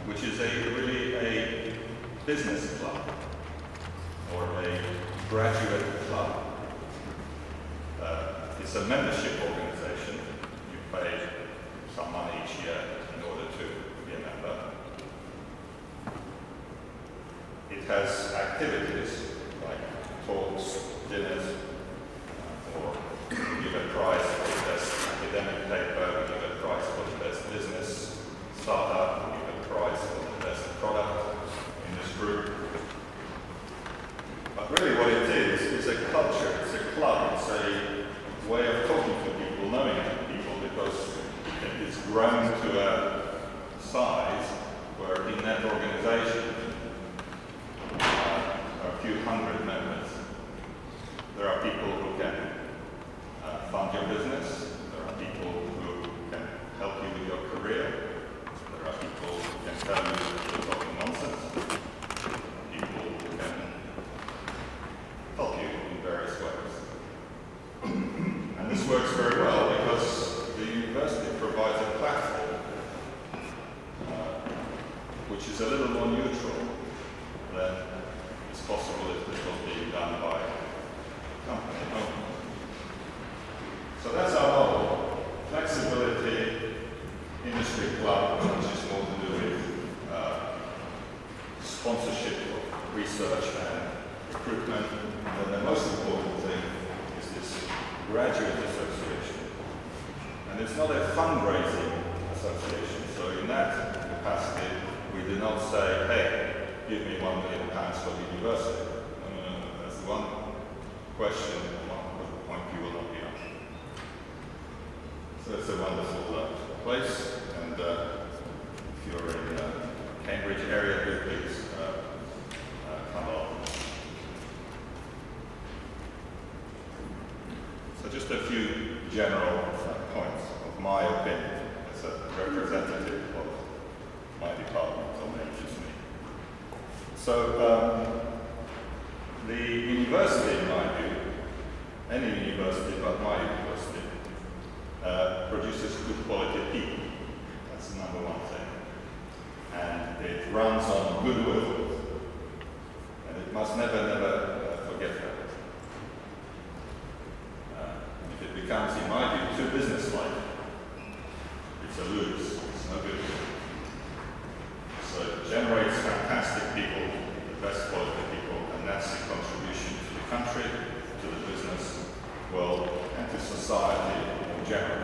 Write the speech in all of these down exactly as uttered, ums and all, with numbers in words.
which is a really a business club or a graduate club. Uh, it's a membership organization. You pay some money each year in order to be a member. It has activities like talks, dinners, uh, or you give a prize for the best academic paper, you give a prize for the best business startup, you give a prize for the best product in this group. But really what it is, is a culture, it's a club, it's a way of talking to people, knowing people, because it's grown to a size where in that organization uh, are a few hundred members. There are people who can uh, fund your business, there are people who can help you with your career, there are people who can tell you you're talking nonsense, people who can help you in various ways. And this works very well because the university provides a platform uh, which is a little more neutral than is possible if this was being done by a company only. So that's our model. Flexibility, industry club, which is more to do with uh, sponsorship of research and recruitment. And then the most important thing is this graduate association. And it's not a fundraising association, so in that capacity, we do not say, hey, give me one million pounds for the university. No, no, no, no. That's one question, one point you will not be answering. So it's a wonderful uh, place, and uh, if you're in the uh, Cambridge area, do please uh, uh, come along. So just a few general uh, points of my opinion as a representative of my department, or maybe just me. So um, the university, in my view, any university but my university, uh, produces good quality people. That's the number one thing. And it runs on goodwill. And it must never, never uh, forget that. If it becomes, in my view, too businesslike, it's a lose, it's no good. So it generates fantastic people, the best quality people, and that's the contribution to the country, to the business world, and to society in general.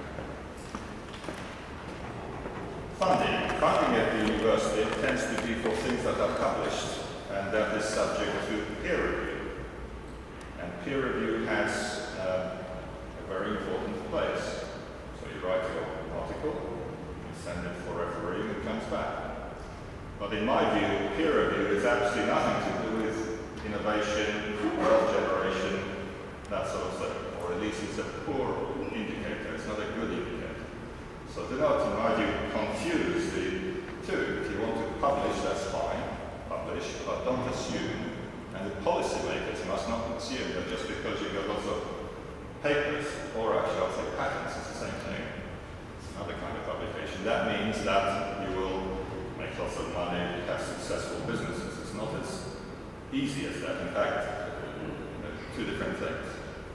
Funding. Funding at the university tends to be for things that are published, and that is subject to peer review. And peer review has uh, a very important place. So you write your article, you send it for refereeing, it comes back. But in my view, peer review is absolutely nothing to do with innovation, wealth generation, that sort of thing. Or at least it's a poor indicator, it's not a good indicator. So do not, in my view, confuse the two. If you want to publish, that's fine, publish, but don't assume, and the policymakers must not assume that just because you've got lots of papers, or actually I'll say patents, it's the same thing, it's another kind of publication, that means that you will make lots of money, have successful businesses. It's not as easy as that. In fact, two different things.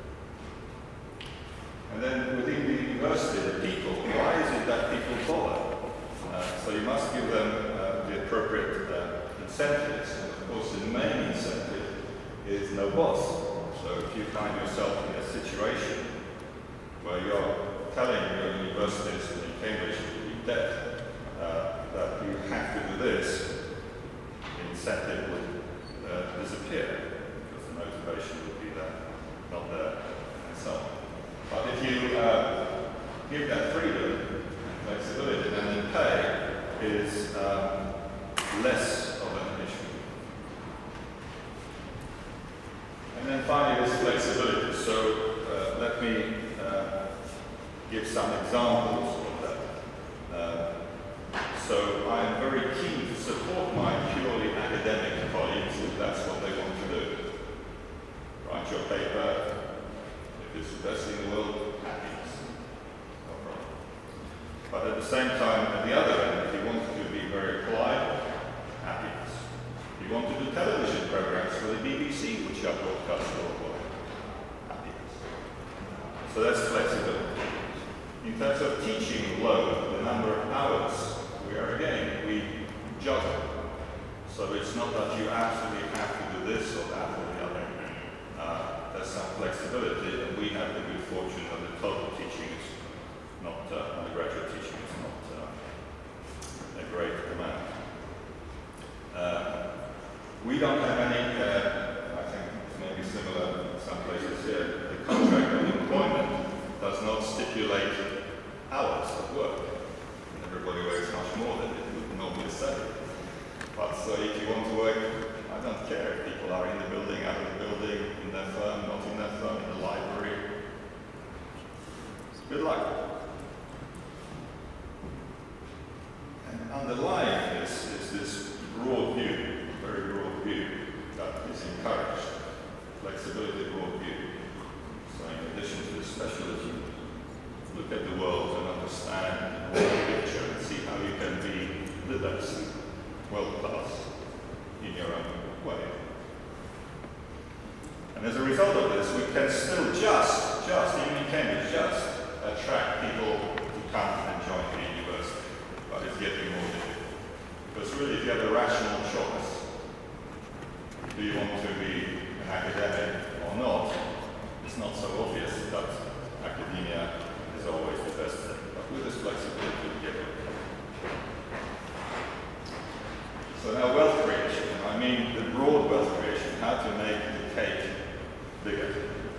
And then within the university, the people, why is it that people bother? Uh, so you must give them uh, the appropriate uh, incentives. And of course, the main incentive is no boss. So if you find yourself in a situation where you're telling your universities in Cambridge to be dead, uh, that you have to do this, the incentive would uh, disappear because the motivation would be there, not there, and so on. But if you uh, give that freedom and flexibility, then the pay is um, less of an issue. And then finally, this flexibility. So uh, let me uh, give some examples of that. Uh, so I am very keen to support my purely academic colleagues if that's what they want to do. Write your paper. If it's the best in the world, happiness. No problem. But at the same time, at the other end, if you want to be very polite So it's not that you absolutely have to do this or that or the other. Uh, there's some flexibility, and we have the good fortune that the total teaching is not, uh, undergraduate teaching is not uh, a great demand. Uh, we don't have any, uh, I think maybe similar in some places here, the contract of employment does not stipulate hours of work. Everybody works much more than it would normally say. But so if you want to work, I don't care if people are in the building, out of the building, in their firm, not in their firm, in the library. Good luck. And underlying this is this broad view, very broad view, that is encouraged. Flexibility, broad view. So in addition to the specialism, look at the world and understand the whole picture and see how you can be the best, world class, in your own way. And as a result of this, we can still just, just, even in Cambridge, just attract people to come and join the university. But it's getting more difficult. Because really, if you have a rational choice, do you want to be an academic or not, it's not so obvious that academia is always the best thing. But with this flexibility, we get it. So now wealth creation. I mean the broad wealth creation, how to make the cake bigger.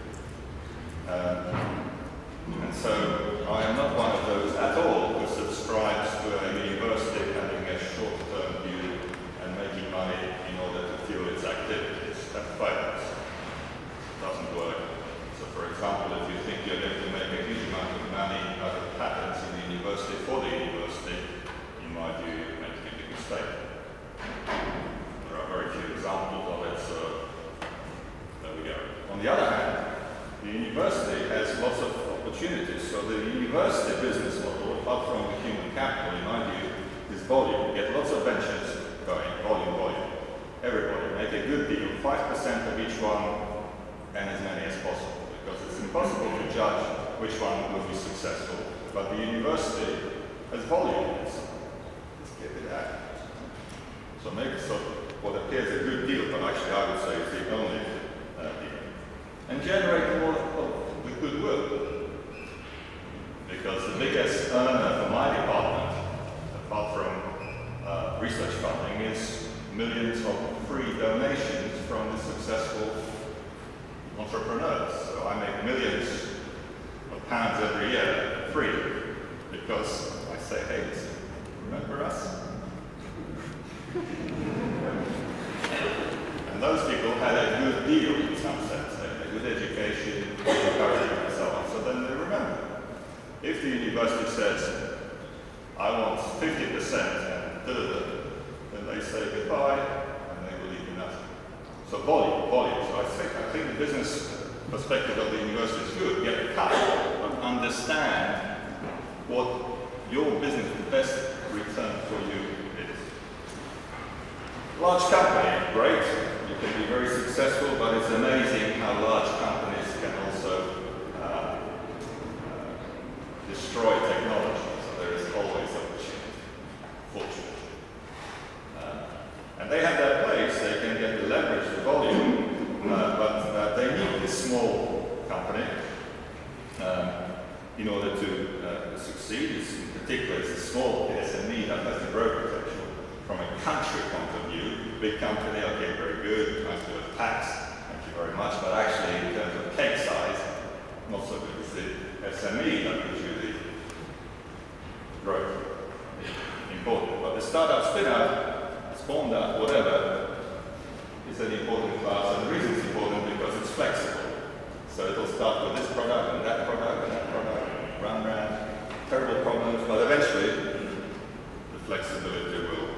Um, and so I am not one of those at all who subscribes to a university having a short-term view and making money in order to fuel its activities. That fails. It doesn't work. So for example, if you think you're going to make a huge amount of money out of patents in the university for the university, in my view, you're making a big mistake. There are very few examples of it, so there we go. On the other hand, the university has lots of opportunities. So the university business model, apart from the human capital, in my view, is volume. You get lots of ventures going, volume, volume. Everybody, make a good deal, five percent of each one, and as many as possible. Because it's impossible to judge which one will be successful. But the university has volume. Let's get it out. So make so what appears a good deal, but actually I would say is the only uh, deal. And generate more of the goodwill. Because the biggest earner for my department, apart from uh, research funding, is millions of free donations from the successful entrepreneurs. So I make millions of pounds every year free because I say, hey, listen, remember us? And those people had a good deal in some sense. They had a good education, encouragement, and so on. So then they remember. If the university says, I want fifty percent and da, da, da, then they say goodbye and they will leave you nothing. So volume, volume. So I think, I think the business perspective of the university is good. Get a cut, but understand what your business, the best return for you is. Large company, great. You can be very successful, but it's amazing how large companies can also uh, uh, destroy technology. So there is always opportunity, fortunately. Uh, and they have their place. They can get the leverage, the volume, uh, but uh, they need this small company um, in order to uh, succeed. It's, in particular, it's a small S M E that has the growth potential. From a country point of view, big company, okay, very good, nice bit of tax, thank you very much, but actually in terms of cake size, not so good. It's the S M E that gives you the growth. Important. But the startup, spin-out, spawned out, whatever, is an important class, and the reason it's important because it's flexible. So it'll start with this product and that product and that product, run round, terrible problems, but eventually the flexibility will